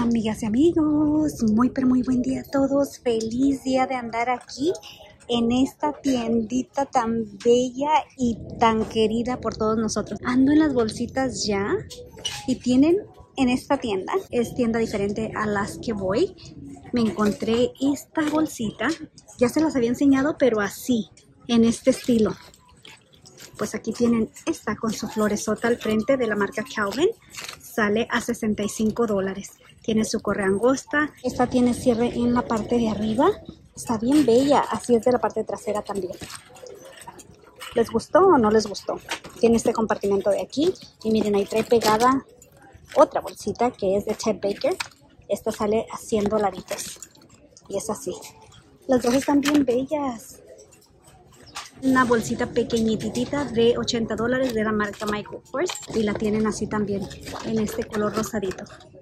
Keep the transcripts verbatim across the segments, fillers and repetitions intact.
Amigas y amigos, muy pero muy buen día a todos. Feliz día de andar aquí en esta tiendita tan bella y tan querida por todos nosotros. Ando en las bolsitas ya y tienen en esta tienda, es tienda diferente a las que voy. Me encontré esta bolsita, ya se las había enseñado, pero así, en este estilo. Pues aquí tienen esta con su floresota al frente de la marca Calvin. Sale a sesenta y cinco dólares. Tiene su correa angosta. Esta tiene cierre en la parte de arriba. Está bien bella. Así es de la parte trasera también. ¿Les gustó o no les gustó? Tiene este compartimento de aquí. Y miren, ahí trae pegada otra bolsita que es de Ted Baker. Esta sale a cien dolaritos. Y es así. Las dos están bien bellas. Una bolsita pequeñitita de ochenta dólares de la marca Michael Kors. Y la tienen así también, en este color rosadito.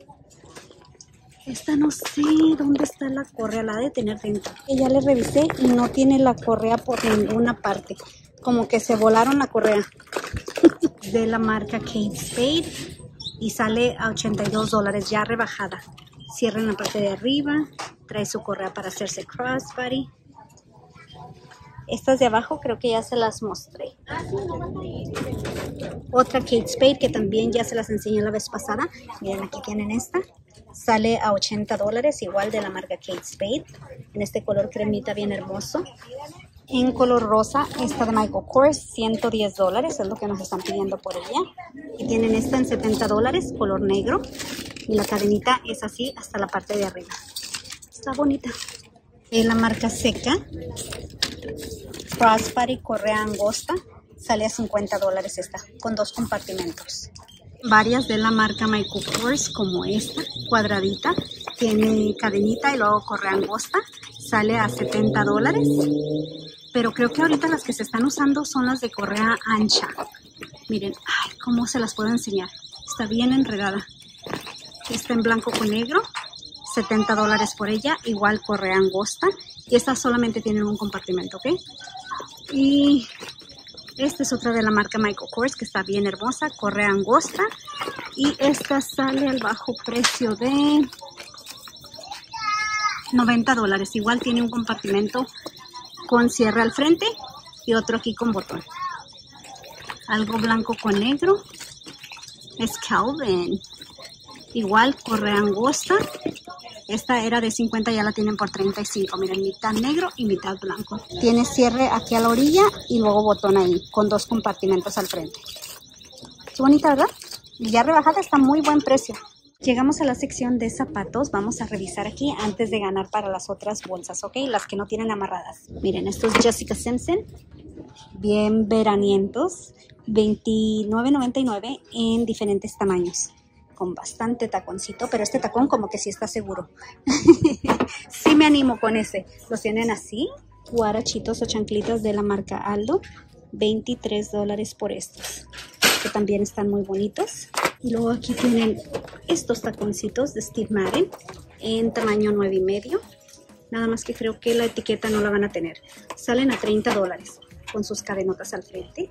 Esta no sé dónde está la correa, la de tener dentro. Ya le revisé y no tiene la correa por ninguna parte. Como que se volaron la correa. De la marca Kate Spade. Y sale a ochenta y dos dólares ya rebajada. Cierra en la parte de arriba. Trae su correa para hacerse crossbody. Estas de abajo creo que ya se las mostré. Otra Kate Spade que también ya se las enseñé la vez pasada. Miren, aquí tienen esta. Sale a ochenta dólares, igual de la marca Kate Spade. En este color cremita bien hermoso. En color rosa, esta de Michael Kors, ciento diez dólares. Es lo que nos están pidiendo por ella. Y tienen esta en setenta dólares, color negro. Y la cadenita es así hasta la parte de arriba. Está bonita. Es la marca Seca. Crossbody correa angosta, sale a cincuenta dólares esta, con dos compartimentos. Varias de la marca Michael Kors, como esta, cuadradita, tiene cadenita y luego correa angosta, sale a setenta dólares. Pero creo que ahorita las que se están usando son las de correa ancha. Miren, ay, cómo se las puedo enseñar. Está bien enredada. Está en blanco con negro, setenta dólares por ella, igual correa angosta. Y estas solamente tienen un compartimento, ¿ok? Y esta es otra de la marca Michael Kors que está bien hermosa, correa angosta. Y esta sale al bajo precio de noventa dólares. Igual tiene un compartimento con cierre al frente y otro aquí con botón. Algo blanco con negro. Es Calvin. Igual correa angosta. Esta era de cincuenta, ya la tienen por treinta y cinco. Miren, mitad negro y mitad blanco. Tiene cierre aquí a la orilla y luego botón ahí, con dos compartimentos al frente. Qué bonita, ¿verdad? Y ya rebajada, está muy buen precio. Llegamos a la sección de zapatos. Vamos a revisar aquí antes de ganar para las otras bolsas, ¿ok? Las que no tienen amarradas. Miren, estos Jessica Simpson. Bien veranientos. veintinueve noventa y nueve en diferentes tamaños. Con bastante taconcito, pero este tacón como que sí está seguro. Sí me animo con ese. Los tienen así, guarachitos o chanclitas de la marca Aldo, veintitrés dólares por estos, que también están muy bonitos. Y luego aquí tienen estos taconcitos de Steve Madden en tamaño nueve y medio. Nada más que creo que la etiqueta no la van a tener. Salen a treinta dólares con sus cadenotas al frente.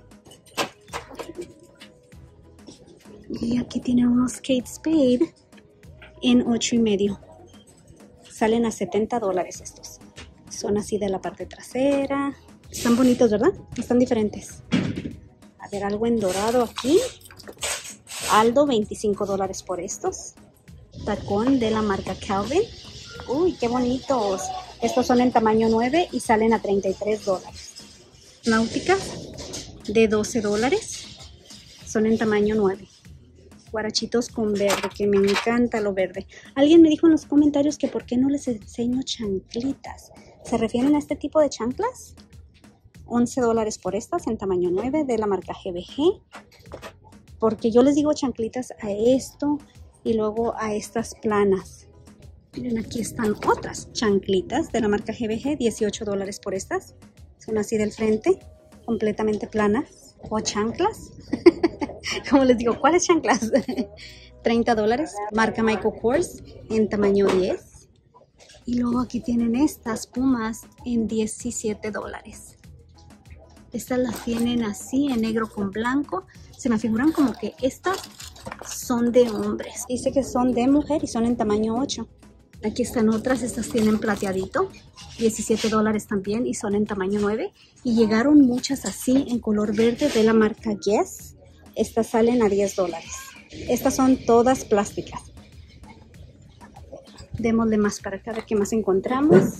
Y aquí tienen unos Kate Spade en ocho y medio. Salen a setenta dólares estos. Son así de la parte trasera. Están bonitos, ¿verdad? Están diferentes. A ver, algo en dorado aquí. Aldo, veinticinco dólares por estos. Tacón de la marca Calvin. Uy, qué bonitos. Estos son en tamaño nueve y salen a treinta y tres dólares. Náutica de doce dólares. Son en tamaño nueve. Guarachitos con verde, que me encanta lo verde. Alguien me dijo en los comentarios que por qué no les enseño chanclitas. ¿Se refieren a este tipo de chanclas? once dólares por estas en tamaño nueve de la marca G B G. Porque yo les digo chanclitas a esto y luego a estas planas. Miren, aquí están otras chanclitas de la marca G B G, dieciocho dólares por estas. Son así del frente, completamente planas. O chanclas. Como les digo, ¿cuáles chanclas? treinta dólares, marca Michael Kors en tamaño diez. Y luego aquí tienen estas pumas en diecisiete dólares. Estas las tienen así en negro con blanco. Se me figuran como que estas son de hombres. Dice que son de mujer y son en tamaño ocho. Aquí están otras, estas tienen plateadito, diecisiete dólares también y son en tamaño nueve. Y llegaron muchas así en color verde de la marca Guess. Estas salen a diez dólares. Estas son todas plásticas. Démosle más para acá a ver qué más encontramos.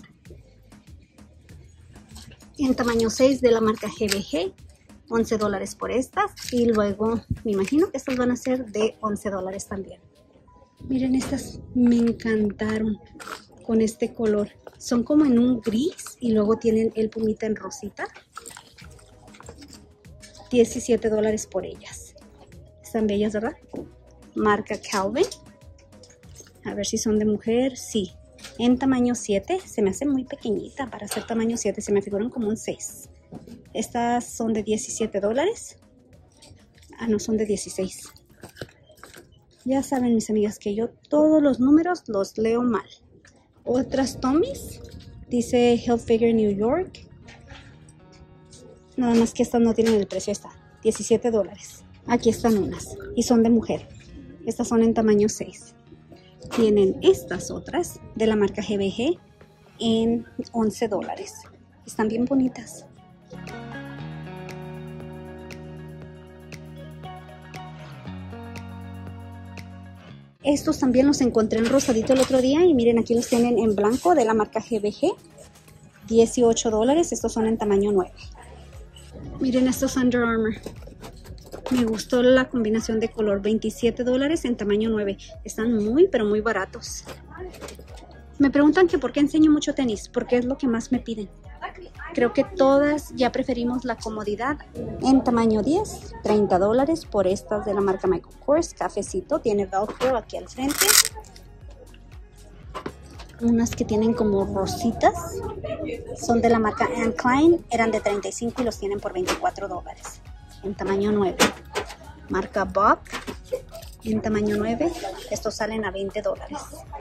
En tamaño seis de la marca G B G, once dólares por estas. Y luego me imagino que estas van a ser de once dólares también. Miren, estas me encantaron con este color. Son como en un gris y luego tienen el pumita en rosita. diecisiete dólares por ellas. Están bellas, ¿verdad? Marca Calvin. A ver si son de mujer. Sí. En tamaño siete. Se me hace muy pequeñita para ser tamaño siete. Se me figuran como un seis. Estas son de diecisiete dólares. Ah, no, son de dieciséis. Ya saben, mis amigas, que yo todos los números los leo mal. Otras Tommy's. Dice Hilfiger New York. Nada más que estas no tienen el precio. Esta, diecisiete dólares. Aquí están unas. Y son de mujer. Estas son en tamaño seis. Tienen estas otras de la marca G B G en once dólares. Están bien bonitas. Estos también los encontré en rosadito el otro día y miren, aquí los tienen en blanco de la marca G B G. dieciocho dólares, estos son en tamaño nueve. Miren estos Under Armour. Me gustó la combinación de color, veintisiete dólares en tamaño nueve. Están muy, pero muy baratos. Me preguntan que por qué enseño mucho tenis, porque es lo que más me piden. Creo que todas ya preferimos la comodidad. En tamaño diez, treinta dólares por estas de la marca Michael Kors. Cafecito, tiene velcro aquí al frente. Unas que tienen como rositas. Son de la marca Anne Klein. Eran de treinta y cinco y los tienen por veinticuatro dólares. En tamaño nueve. Marca Bob. En tamaño nueve. Estos salen a veinte dólares.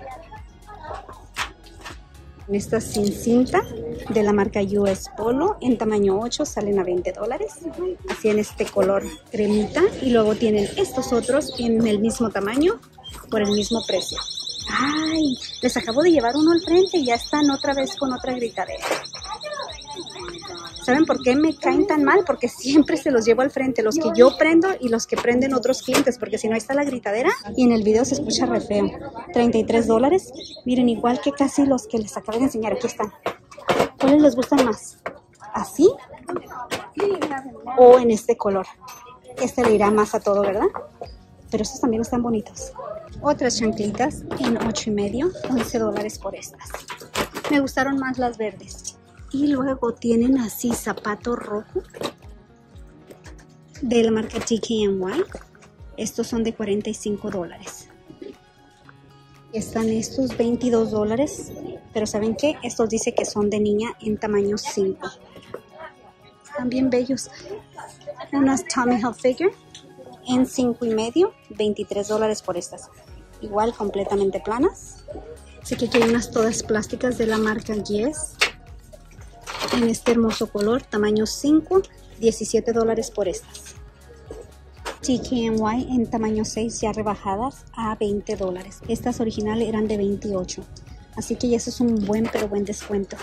Estas sin cinta de la marca U S Polo en tamaño ocho salen a veinte dólares. Así en este color cremita. Y luego tienen estos otros en el mismo tamaño por el mismo precio. ¡Ay! Les acabo de llevar uno al frente y ya están otra vez con otra gritadera. ¿Saben por qué me caen tan mal? Porque siempre se los llevo al frente, los que yo prendo y los que prenden otros clientes, porque si no, ahí está la gritadera y en el video se escucha re feo. treinta y tres dólares. Miren, igual que casi los que les acabo de enseñar. Aquí están. ¿Cuáles les gustan más? ¿Así? ¿O en este color? Este le irá más a todo, ¿verdad? Pero estos también están bonitos. Otras chanclitas en ocho y medio, once dólares por estas. Me gustaron más las verdes. Y luego tienen así zapato rojo de la marca T K N Y. Estos son de cuarenta y cinco dólares. Están estos veintidós dólares. Pero ¿saben qué? Estos dice que son de niña en tamaño cinco. Están bien bellos. Unas Tommy Hilfiger en cinco y medio. veintitrés dólares por estas. Igual completamente planas. Así que aquí hay unas todas plásticas de la marca Guess. En este hermoso color, tamaño cinco, diecisiete dólares por estas. T K N Y en tamaño seis ya rebajadas a veinte dólares. Estas originales eran de veintiocho. Así que ya eso es un buen pero buen descuento.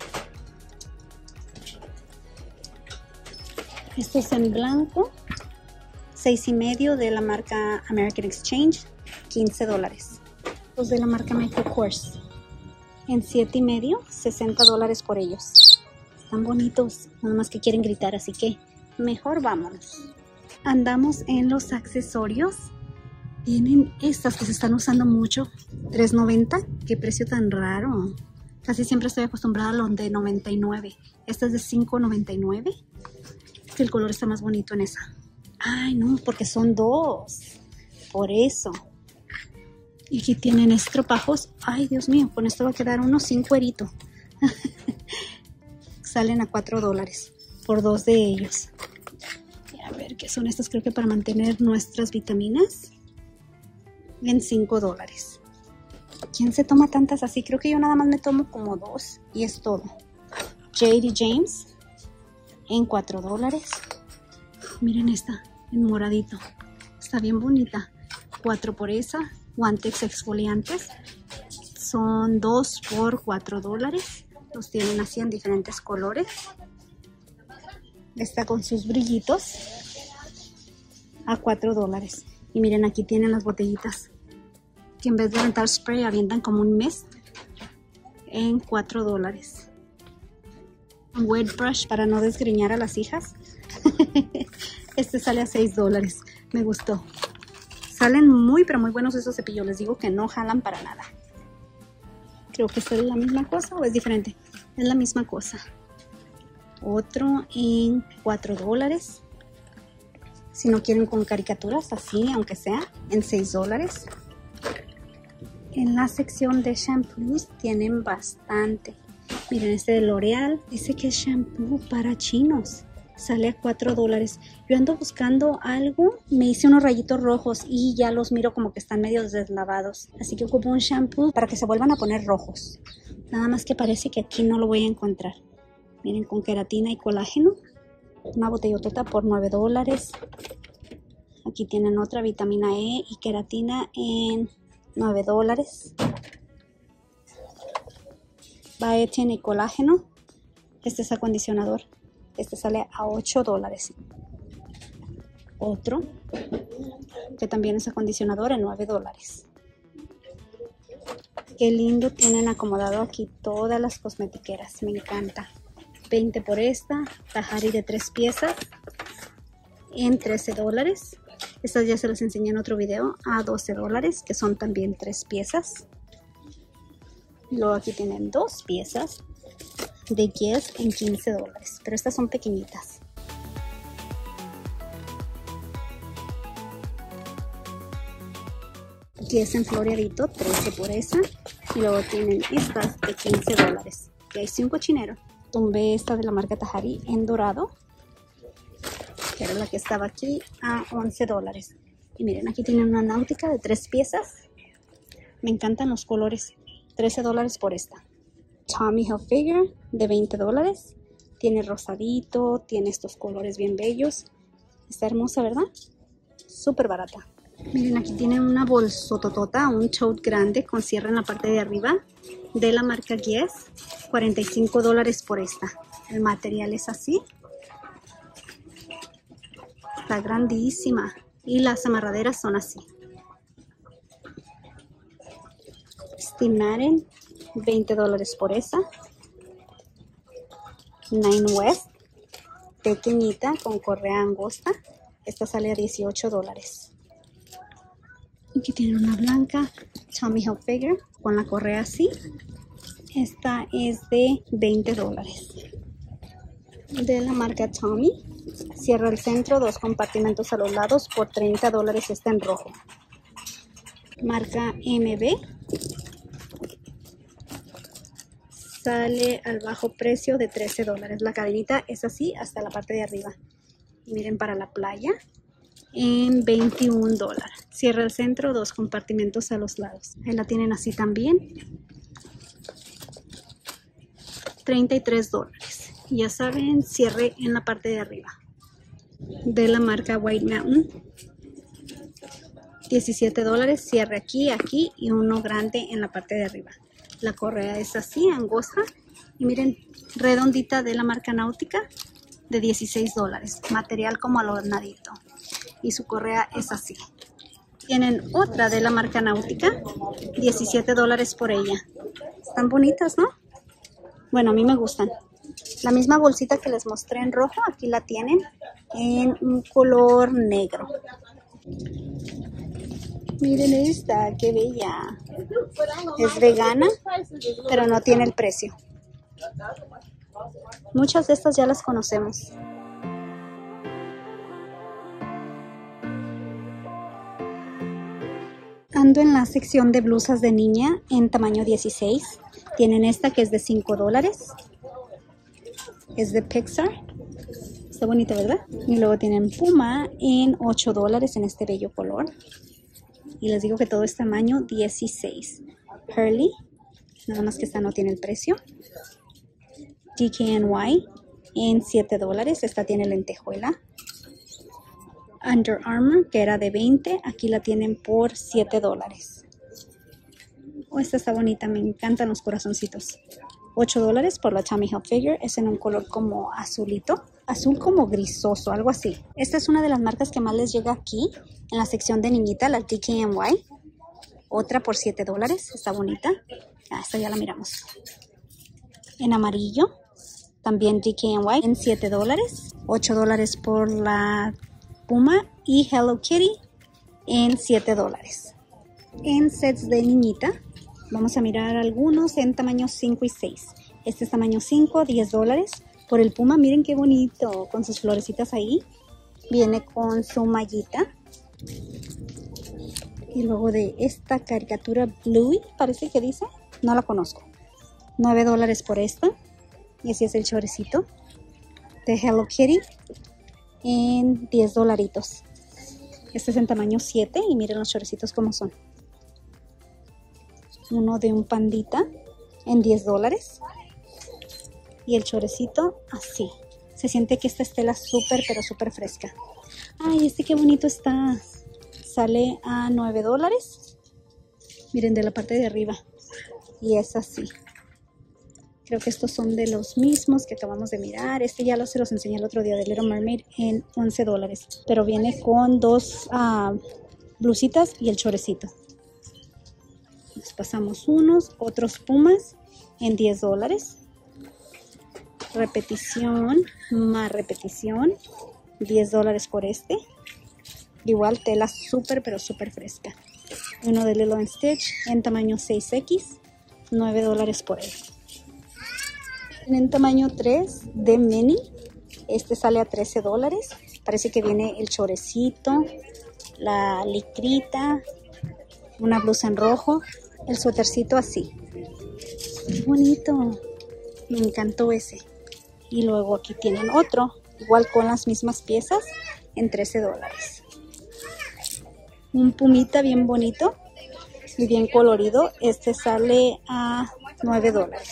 Esto es en blanco, seis y medio de la marca American Exchange, quince dólares. Los de la marca Michael Kors en siete y medio, sesenta dólares por ellos. Están bonitos, nada más que quieren gritar, así que mejor vámonos. Andamos en los accesorios. Tienen estas que se están usando mucho, tres noventa. Qué precio tan raro. Casi siempre estoy acostumbrada a los de noventa y nueve. Esta es de cinco noventa y nueve. Es que el color está más bonito en esa. Ay, no, porque son dos. Por eso. Y aquí tienen estropajos. Ay, Dios mío, con esto va a quedar uno sin cuerito. Salen a cuatro dólares por dos de ellos. Y a ver qué son estos, creo que para mantener nuestras vitaminas. En cinco dólares. ¿Quién se toma tantas así? Creo que yo nada más me tomo como dos y es todo. J D James en cuatro dólares. Miren esta, en moradito. Está bien bonita. cuatro por esa. Guantes exfoliantes. Son dos por cuatro dólares. Los tienen así en diferentes colores. Está con sus brillitos a cuatro dólares. Y miren, aquí tienen las botellitas que en vez de aventar spray avientan como un mist en cuatro dólares. Un wet brush para no desgreñar a las hijas. Este sale a seis dólares. Me gustó. Salen muy pero muy buenos esos cepillos. Les digo que no jalan para nada. Creo que es la misma cosa o es diferente. Es la misma cosa. Otro en cuatro dólares. Si no quieren con caricaturas, así, aunque sea, en seis dólares. En la sección de shampoos tienen bastante. Miren, este de L'Oreal dice que es shampoo para chinos. Sale a cuatro dólares. Yo ando buscando algo. Me hice unos rayitos rojos y ya los miro como que están medio deslavados. Así que ocupo un shampoo para que se vuelvan a poner rojos. Nada más que parece que aquí no lo voy a encontrar. Miren, con queratina y colágeno. Una botellotota por nueve dólares. Aquí tienen otra, vitamina E y queratina en nueve dólares. Biotin y colágeno. Este es acondicionador. Este sale a ocho dólares. Otro que también es acondicionador en nueve dólares. Qué lindo tienen acomodado aquí todas las cosmetiqueras. Me encanta. veinte por esta. Tahari de tres piezas en trece dólares. Estas ya se las enseñé en otro video a doce dólares, que son también tres piezas. Luego aquí tienen dos piezas de Guess en quince dólares, pero estas son pequeñitas. Guess en floreadito, trece por esa. Y luego tienen estas de quince dólares, que hay un cochinero. Tumbé esta de la marca Tahari en dorado, que era la que estaba aquí, a once dólares. Y miren, aquí tienen una náutica de tres piezas. Me encantan los colores. trece dólares por esta. Tommy Hilfiger de veinte dólares. Tiene rosadito, tiene estos colores bien bellos. Está hermosa, ¿verdad? Súper barata. Miren, aquí tienen una bolsototota, un tote grande con cierre en la parte de arriba de la marca Guess. cuarenta y cinco dólares por esta. El material es así. Está grandísima. Y las amarraderas son así. Steve Madden, veinte dólares por esa. Nine West, pequeñita con correa angosta. Esta sale a dieciocho dólares. Aquí tienen una blanca, Tommy Hilfiger, con la correa así. Esta es de veinte dólares. De la marca Tommy. Cierra el centro, dos compartimentos a los lados por treinta dólares. Está en rojo. Marca M B. Sale al bajo precio de trece dólares. La cadenita es así hasta la parte de arriba. Y miren, para la playa en veintiún dólares. Cierra el centro, dos compartimentos a los lados. Ahí la tienen así también. treinta y tres dólares. Ya saben, cierre en la parte de arriba. De la marca White Mountain. diecisiete dólares. Cierre aquí, aquí y uno grande en la parte de arriba. La correa es así, angosta. Y miren, redondita de la marca Náutica de dieciséis dólares. Material como alornadito. Y su correa es así. Tienen otra de la marca Náutica, diecisiete dólares por ella. Están bonitas, ¿no? Bueno, a mí me gustan. La misma bolsita que les mostré en rojo, aquí la tienen en un color negro. Miren esta, qué bella. Es vegana, pero no tiene el precio. Muchas de estas ya las conocemos. Ando en la sección de blusas de niña en tamaño dieciséis. Tienen esta que es de cinco dólares. Es de Pixar. Está bonita, ¿verdad? Y luego tienen Puma en ocho dólares en este bello color. Y les digo que todo es tamaño dieciséis. Hurley, nada más que esta no tiene el precio. D K N Y en siete dólares. Esta tiene lentejuela. Under Armour, que era de veinte, aquí la tienen por siete dólares. Oh, esta está bonita, me encantan los corazoncitos. ocho dólares por la Tommy Hilfiger, es en un color como azulito, azul como grisoso, algo así. Esta es una de las marcas que más les llega aquí, en la sección de niñita, la D K N Y. Otra por siete dólares, está bonita. Ah, esta ya la miramos. En amarillo, también D K N Y en siete dólares. ocho dólares por la Puma y Hello Kitty en siete dólares. En sets de niñita, vamos a mirar algunos en tamaño cinco y seis. Este es tamaño cinco, diez dólares. Por el Puma, miren qué bonito, con sus florecitas ahí. Viene con su mallita. Y luego de esta caricatura Bluey, parece que dice. No la conozco. nueve dólares por esta. Y así es el chorecito de Hello Kitty en diez dolaritos. Este es en tamaño siete y miren los chorecitos como son. Uno de un pandita en diez dólares. Y el chorecito así. Se siente que esta estela súper, pero súper fresca. Ay, este qué bonito está. Sale a nueve dólares. Miren de la parte de arriba. Y es así. Creo que estos son de los mismos que acabamos de mirar. Este ya lo, se los enseñé el otro día de Little Mermaid en once dólares. Pero viene con dos uh, blusitas y el chorecito. Nos pasamos unos, otros Pumas en diez dólares. Repetición, más repetición. diez dólares por este. Igual tela súper, pero súper fresca. Uno de Lilo and Stitch en tamaño seis equis. nueve dólares por él. En tamaño tres de Minnie, este sale a trece dólares. Parece que viene el chorecito, la licrita, una blusa en rojo, el suétercito así. ¡Qué bonito! Me encantó ese. Y luego aquí tienen otro, igual con las mismas piezas, en trece dólares. Un pumita bien bonito y bien colorido. Este sale a nueve dólares.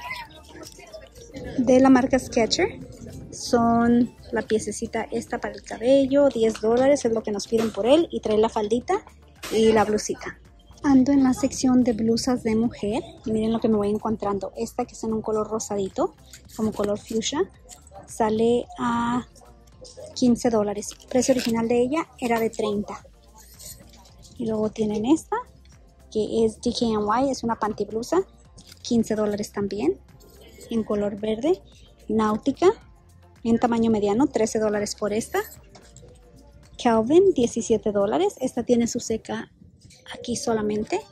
De la marca Skechers, son la piececita esta para el cabello, diez dólares es lo que nos piden por él, y trae la faldita y la blusita. Ando en la sección de blusas de mujer y miren lo que me voy encontrando. Esta que es en un color rosadito, como color fuchsia, sale a quince dólares. El precio original de ella era de treinta. Y luego tienen esta, que es D K N Y, es una panty blusa, quince dólares también. En color verde, náutica, en tamaño mediano, trece dólares por esta. Calvin, diecisiete dólares. Esta tiene su seca aquí solamente.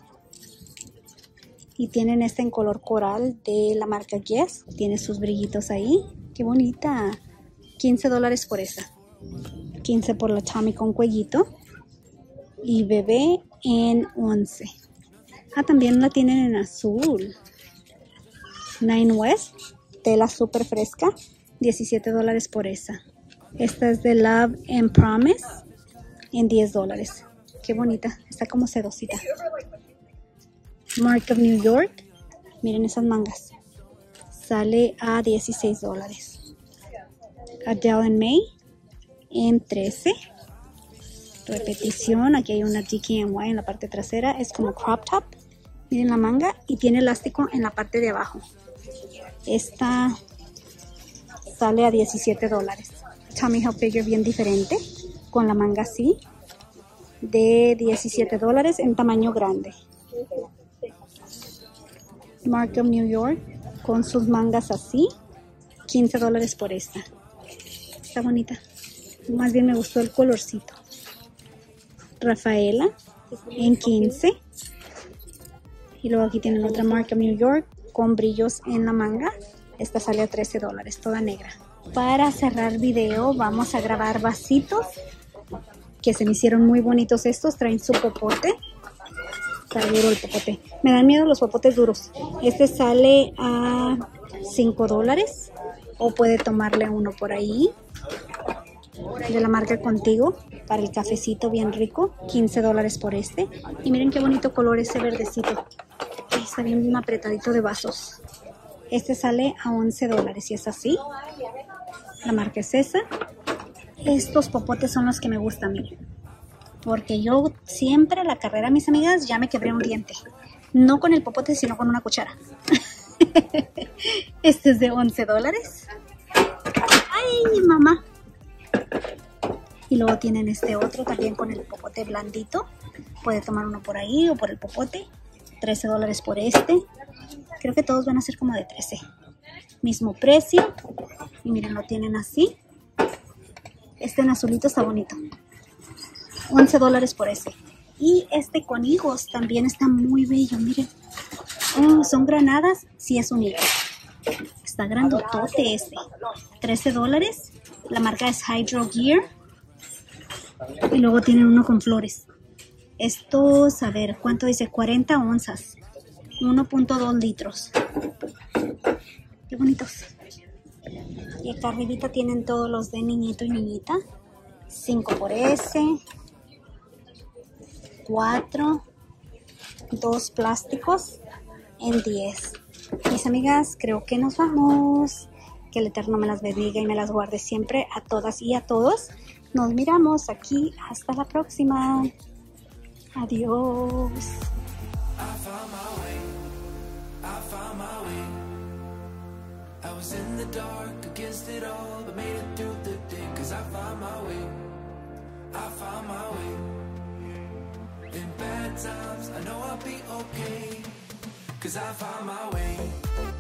Y tienen esta en color coral de la marca Guess. Tiene sus brillitos ahí. ¡Qué bonita! quince dólares por esta. quince por la Tommy con cuellito. Y bebé en once. Ah, también la tienen en azul. Nine West, tela súper fresca, diecisiete dólares por esa. Esta es de Love and Promise en diez dólares. Qué bonita, está como sedosita. Mark of New York, miren esas mangas. Sale a dieciséis dólares. Adele and May en trece. Repetición, aquí hay una D K N Y en la parte trasera, es como crop top. Miren la manga y tiene elástico en la parte de abajo. Esta sale a diecisiete dólares. Tommy Hilfiger bien diferente, con la manga así, de diecisiete dólares en tamaño grande. Mark of New York, con sus mangas así, quince dólares por esta. Está bonita. Más bien me gustó el colorcito. Rafaela en quince. Y luego aquí tienen otra marca New York con brillos en la manga. Esta sale a trece dólares, toda negra. Para cerrar video vamos a grabar vasitos que se me hicieron muy bonitos estos. Traen su popote. Está duro el popote. Me dan miedo los popotes duros. Este sale a cinco dólares. O puede tomarle uno por ahí. De la marca Contigo. Para el cafecito bien rico. quince dólares por este. Y miren qué bonito color ese verdecito. Está bien apretadito de vasos. Este sale a once dólares y es así. La marca es esa. Estos popotes son los que me gustan a mí. Porque yo siempre a la carrera, mis amigas, ya me quebré un diente. No con el popote, sino con una cuchara. Este es de once dólares. ¡Ay, mamá! Y luego tienen este otro también con el popote blandito. Puede tomar uno por ahí o por el popote. trece dólares por este. Creo que todos van a ser como de trece. Mismo precio. Y miren, lo tienen así. Este en azulito está bonito. once dólares por ese. Y este con higos también está muy bello, miren. Oh, son granadas. Sí, es un higo. Está grandotote este. trece dólares. La marca es Hydro Gear. Y luego tienen uno con flores. Estos, a ver, ¿cuánto dice? cuarenta onzas. uno punto dos litros. Qué bonitos. Y acá arribita tienen todos los de niñito y niñita. cinco por ese. cuatro. dos plásticos en diez. Mis amigas, creo que nos vamos. Que el Eterno me las bendiga y me las guarde siempre a todas y a todos. Nos miramos aquí. Hasta la próxima. Adiós. I was in the dark against it all, but made it through the day, cause I found my way, I found my way. In bad times, I know I'll be okay, cause I found my way.